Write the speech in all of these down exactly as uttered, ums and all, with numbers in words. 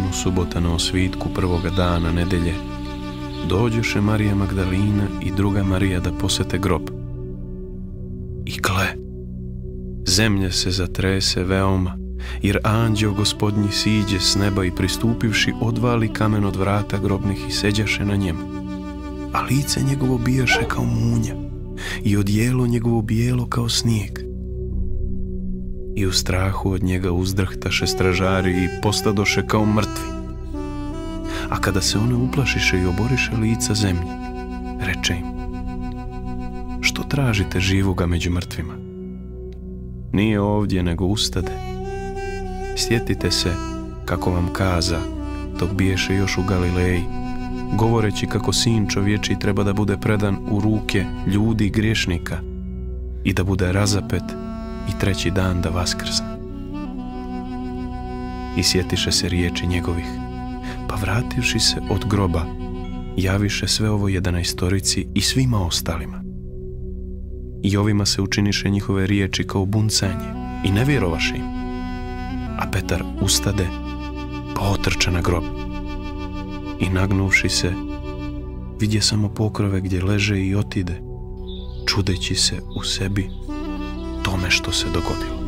sedmu subota na osvitku prvoga dana nedelje, dođoše Marija Magdalina i druga Marija da posete grob. I gle, zemlja se zatrese veoma, jer anđeo gospodnji siđe s neba i pristupivši odvali kamen od vrata grobnih i seđaše na njemu. A lice njegovo bijaše kao munja i odjelo njegovo bijelo kao snijeg. I u strahu od njega uzdrhtaše stražari i postadoše kao mrtvi. A kada se one uplašiše i oboriše lica zemlji, reče im: što tražite živoga među mrtvima? Nije ovdje, nego ustade. Sjetite se kako vam kaza dok biješe još u Galileji, govoreći kako sin čovječiji treba da bude predan u ruke ljudi i griješnika i da bude razapet i treći dan da vaskrsne. I sjetiše se riječi njegovih, pa vrativši se od groba, javiše sve ovo jedanaestorici i svima ostalima. I ovima se učiniše njihove riječi kao buncanje i ne vjerovaše im. A Petar ustade, pa otrče na grob. I nagnuvši se, vidje samo pokrove gdje leže i otide, čudeći se u sebi tome što se dogodilo.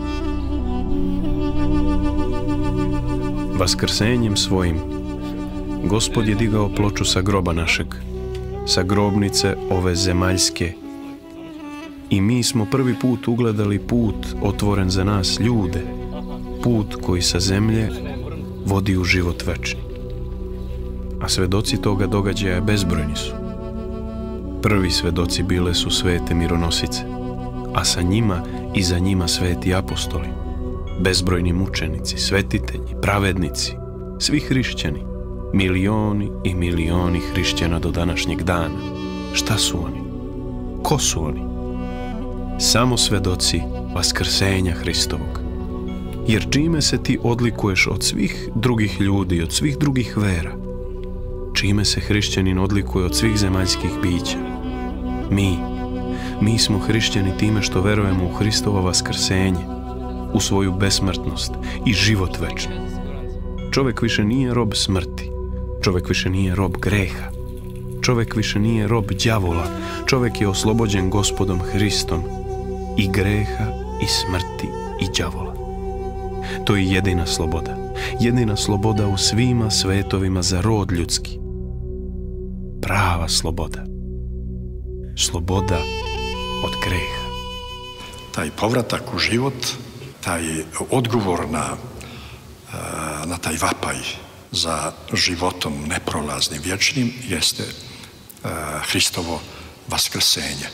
Vaskrsenjem svojim Gospod je digao ploču sa groba našeg, sa grobnice ove zemaljske, i mi smo prvi put ugledali put otvoren za nas ljude, put koji sa zemlje vodi u život večni. A svedoci toga događaja bezbrojni su. Prvi svedoci bile su svete mironosice, a sa njima i za njima sveti apostoli, bezbrojni mučenici, svetitelji, pravednici, svi hrišćani, milioni i milioni hrišćana do današnjeg dana. Šta su oni? Ko su oni? Samo svedoci vaskrsenja Hristovog. Jer čime se ti odlikuješ od svih drugih ljudi, od svih drugih vera? Čime se hrišćanin odlikuje od svih zemaljskih bića? Mi, mi smo hrišćani time što verujemo u Hristovo vaskrsenje, u svoju besmrtnost i život večni. Čovjek više nije rob smrti, čovjek više nije rob greha, čovjek više nije rob đavola, čovjek je oslobođen Gospodom Hristom i greha i smrti i đavola. To je jedina sloboda, jedina sloboda u svima svetovima za rod ljudski. Prava sloboda. Sloboda od greha. Taj povratak u život, taj odgovor na, na taj vapaj za životom neprolaznim, vječnim, jeste Hristovo vaskrsenje.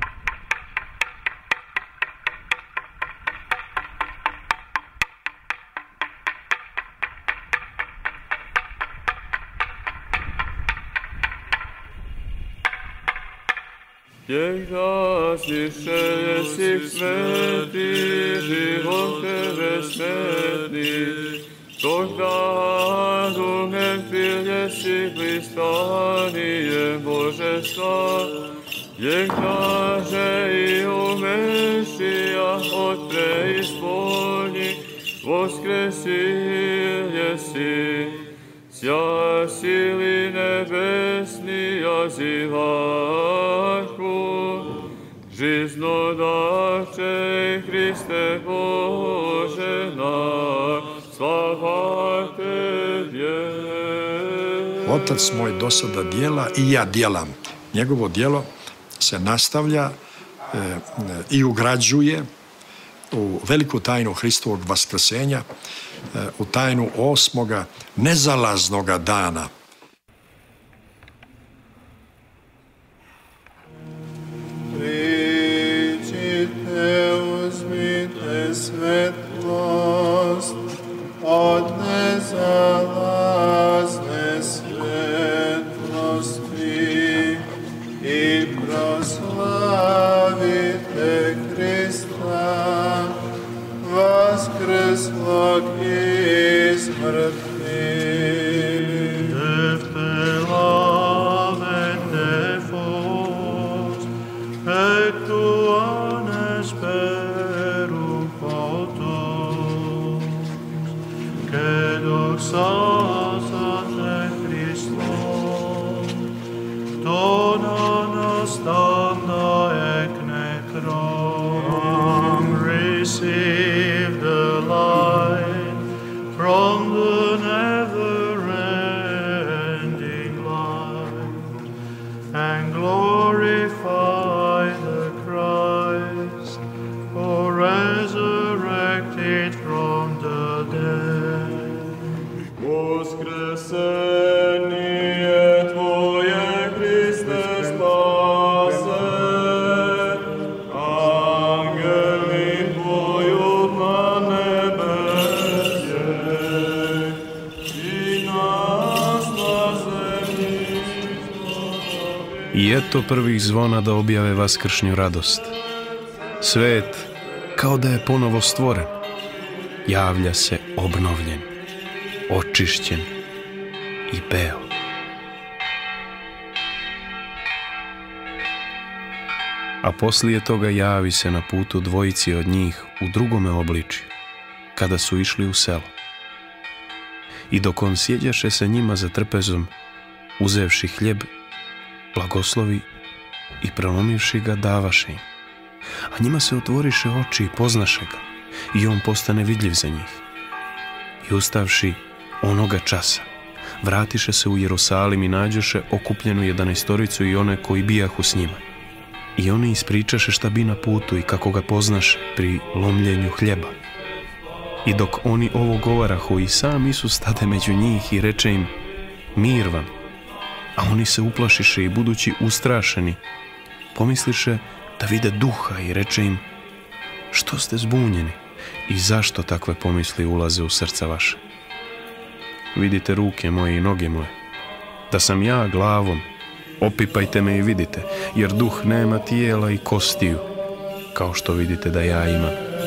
Прекраснейше всех святых, животе бессмертный, тогда духом прелести пристанием Божества, егда же и умершия от преисподней воскресил еси, вся силы небесные зиваку, жизнодавче Христе Боже наш, слава Тебе. Otac moj do sada djela i ja djelam. Njegovo djelo se nastavlja e, i ugrađuje u veliku tajnu Hristovog vaskrsenja, e, u tajnu osmoga nezalaznoga dana. Pričite, uzmite svetlost od nezalazne svetlosti i proslavite Hrista, vaskrslog iz mrtvih. spasenije Tvoje, Hriste, spase. Angeli poju na nebesje i nas na zemlji. I eto prvih zvona da objave vaskršnju radost. Svet, kao da je ponovo stvoren, javlja se obnovljen, očišćen i beo. A poslije toga javi se na putu dvojici od njih u drugome obličju, kada su išli u selo. I dok on sjeđaše sa njima za trpezom, uzevši hljeb, blagoslovi i prelomivši ga, davaše im. A njima se otvoriše oči i poznaše ga, i on postane vidljiv za njih. I ustavši onoga časa, vratiše se u Jerusalim i nađoše okupljenu jedanaestoricu i one koji bijahu s njima. I oni ispričaše šta bi na putu i kako ga poznaše pri lomljenju hljeba. I dok oni ovo govarahu, i sam Isus stade među njih i reče im: mir vam. A oni se uplašiše i budući ustrašeni, pomisliše da vide duha i reče im: što ste zbunjeni i zašto takve pomisli ulaze u srca vaše? Vidite ruke moje i noge moje, da sam ja glavom, opipajte me i vidite, jer duh nema tijela i kostiju, kao što vidite da ja imam.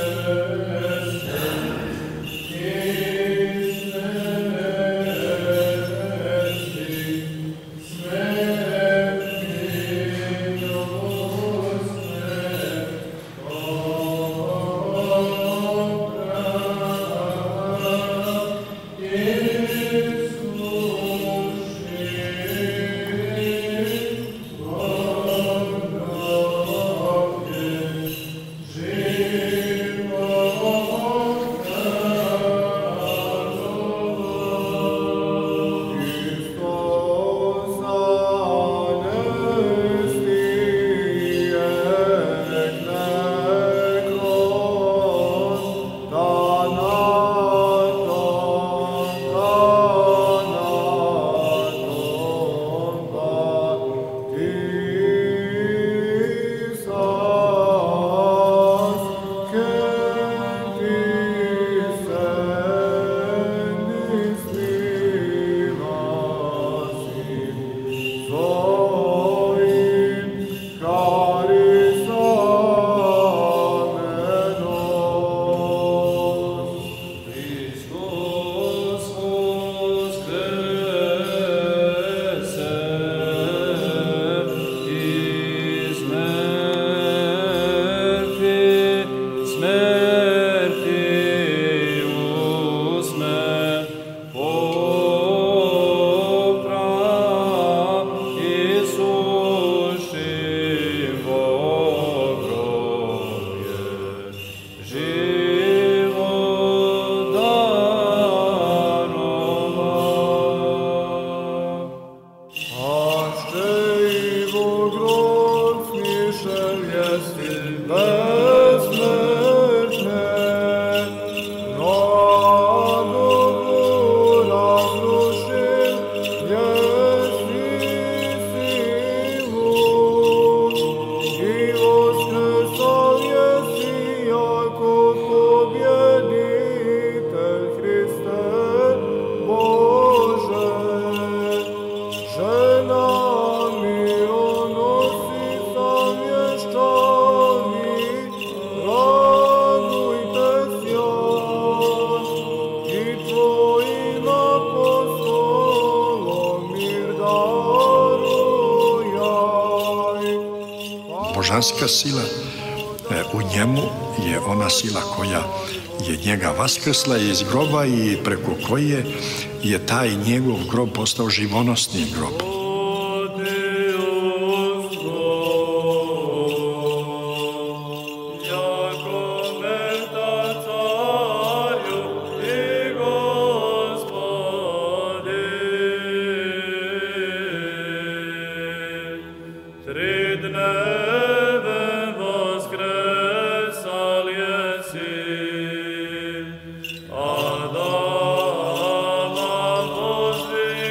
Božanska sila u njemu je ona sila koja je njega vaskrsla iz groba i preko koje je taj njegov grob postao živonosni grob. Adama Božji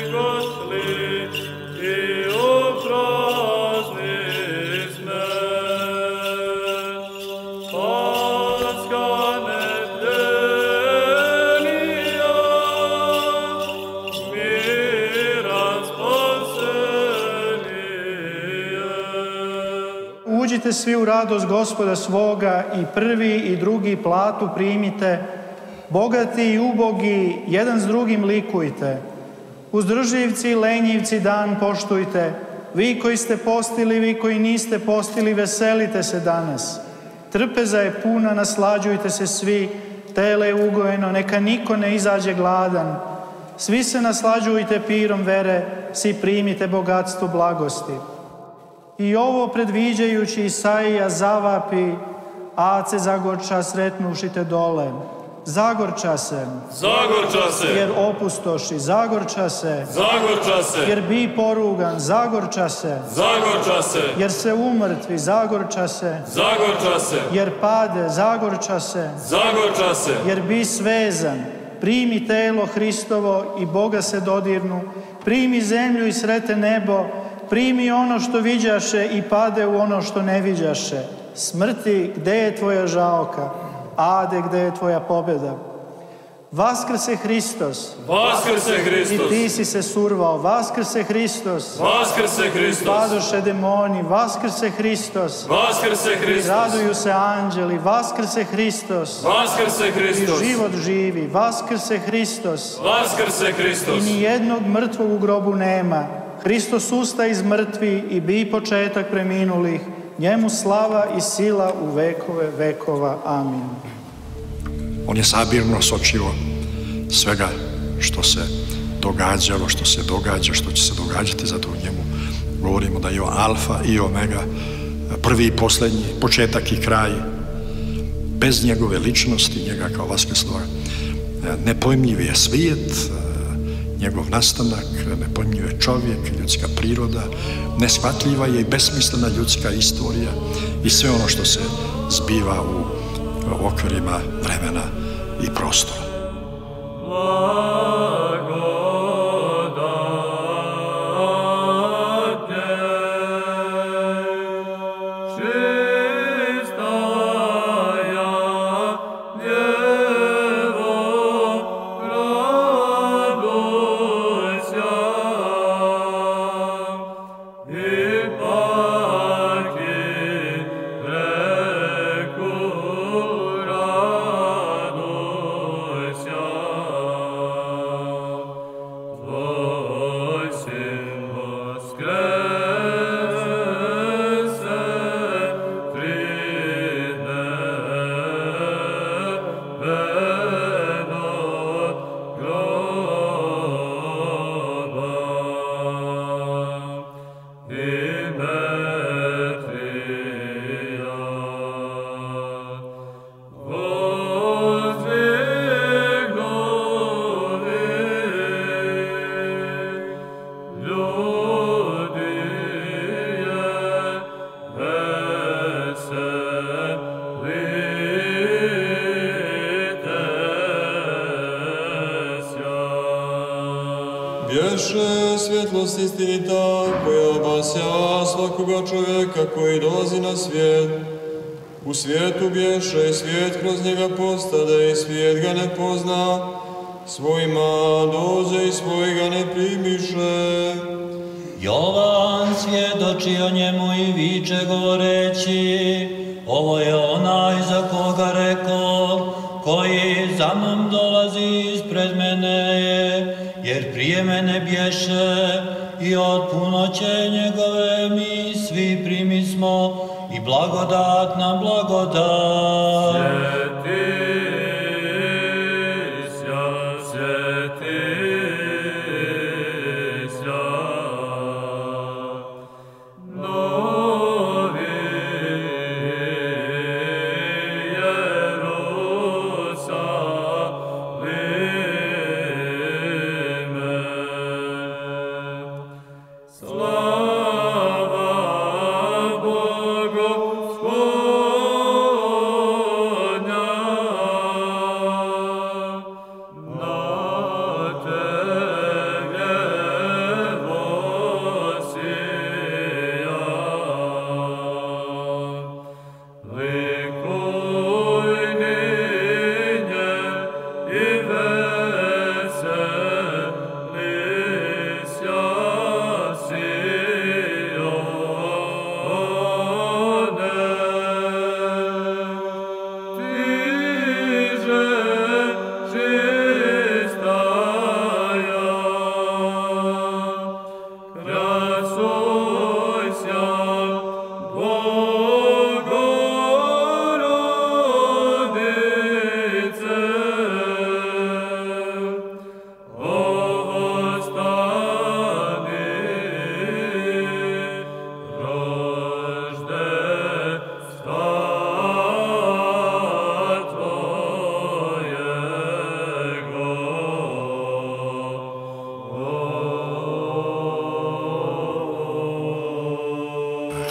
Uđite svi u radost Gospoda svoga i prvi i drugi platu primite, bogati i ubogi jedan s drugim likujte. Uzdržljivci i lenjivci dan poštujte, vi koji ste postili, vi koji niste postili, veselite se danas. Trpeza je puna, naslađujte se svi, tele je ugojeno, neka niko ne izađe gladan. Svi se naslađujte pirom vere, svi primite bogatstvo blagosti. I ovo predviđajući Isaija zavapi, ace zagorča sretnušite dole. Zagorča se, Zagorča se, jer opustoši, zagorča se, Zagorča se, jer bi porugan, zagorča se, Zagorča se, jer se umrtvi, zagorča se, Zagorča se, jer pade, zagorča se, Zagorča se, jer bi svezan, primi telo Hristovo i Boga se dodirnu, primi zemlju i srete nebo, primi ono što viđaše i pade u ono što ne viđaše. Smrti, gde je tvoja žaoka? Ade, gde je tvoja pobjeda? Vaskrse Hristos. Vaskrse Hristos. I ti si se survao. Vaskrse Hristos. Vaskrse Hristos. Padoše demoni. Vaskrse Hristos. Vaskrse Hristos. I raduju se anđeli. Vaskrse Hristos. Vaskrse Hristos. I život živi. Vaskrse Hristos. Vaskrse Hristos. I nijednog mrtvog u grobu nema. Hristos usta iz mrtvi i bi početak preminulih. Njemu slava i sila u vekove vekova. Amin. On je sabirno sočivo svega što se događalo, što se događa, što će se događati, zato u njemu govorimo da je on alfa i omega, prvi i posljednji, početak i kraj. Bez njegove ličnosti, njega kao vaskrslog, nepojmljiv je svijet, njegov nastanak, nepojmljiv je čovjek, ljudska priroda, neshvatljiva je i besmislena ljudska istorija i sve ono što se zbiva u okvirima vremena i prostora. Bješe svjetlost istinita koja obasjava svakoga čovjeka koji dolazi na svijet. U svijetu bješe i svijet kroz njega postade i svijet ga ne pozna. Svojima dođe i svoj ga ne primiše. Jovan svjedoči o njemu i viče govoreći: ovo je onaj za koga rekao, koji za mnom dolazi ispred mene, jer prije mene bješe i od punoće njegove mi svi primismo i blagodat na blagodat. Slava, slava, Bogu, Gospodnja.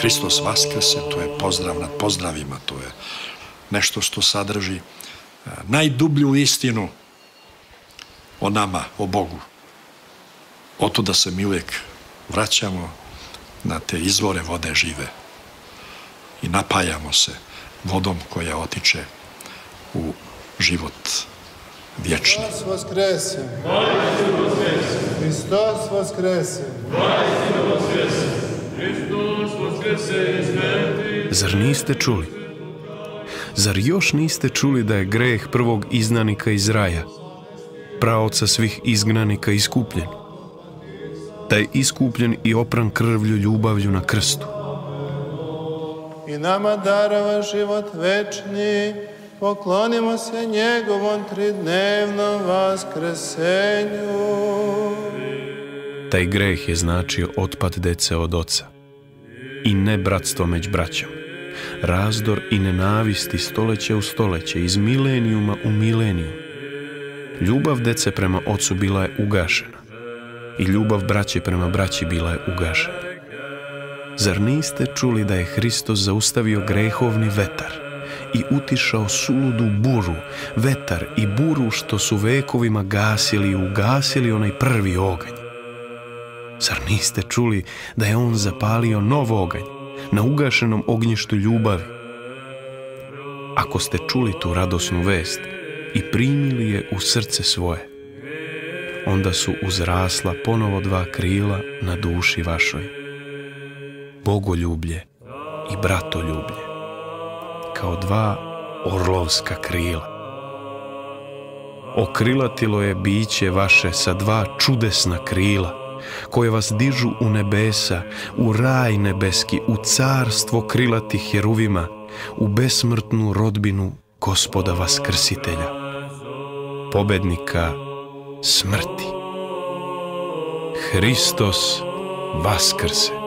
Hristos vaskrse, to je pozdrav nad pozdravima, to je nešto što sadrži najdublju istinu o nama, o Bogu. Oto da se mi uvijek vraćamo na te izvore vode žive i napajamo se vodom koja otiče u život vječni. Hristos vaskrese! Hristos vaskrese! Zar niste čuli? Zar još niste čuli da je greh prvog izgnanika iz raja, praoca svih izgnanika iskupljen? Da je iskupljen i opran krvlju ljubavlju na krstu. I nama darova život večni, poklonimo se njegovom tridnevnom vaskrsenju. Taj greh je značio otpad dece od oca i ne bratstvo među braćom, razdor i nenavisti stoljeće u stoljeće, iz milenijuma u milenijum. Ljubav dece prema ocu bila je ugašena i ljubav braće prema braći bila je ugašena. Zar niste čuli da je Hristos zaustavio grehovni vetar i utišao suludu buru, vetar i buru što su vekovima gasili i ugasili onaj prvi oganj? Zar niste čuli da je on zapalio nov oganj na ugašenom ognjištu ljubavi? Ako ste čuli tu radosnu vest i primili je u srce svoje, onda su uzrasla ponovo dva krila na duši vašoj. Bogoljublje i bratoljublje, kao dva orlovska krila. Okrilatilo je biće vaše sa dva čudesna krila, koje vas dižu u nebesa, u raj nebeski, u carstvo krilatih heruvima, u besmrtnu rodbinu Gospoda Vaskrsitelja, pobednika smrti. Hristos vaskrse!